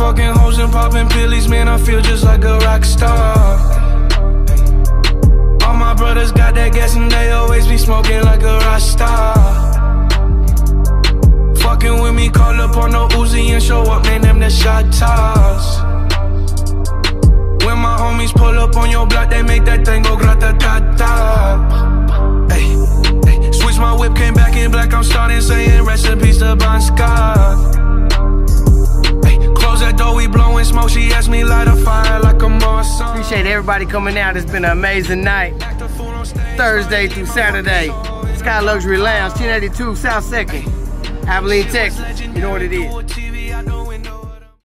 fucking hoes and popping pillies, man, I feel just like a rock star. All my brothers got that gas and they always be smoking like a rock star. Fucking with me, call up on no Uzi and show up, man, them the shot toss. When my homies pull up on your block, they make that thing go grata-ta-ta. Ay, ay. Switch my whip, came back in black, I'm starting saying recipes to Bon Scott. Ay, close that door, we blowing smoke, she asked me light a fire like a Mars. Appreciate everybody coming out, it's been an amazing night. Thursday through Saturday. Sky Luxury Lounge, 1082 South 2nd, Abilene, Texas. You know what it is.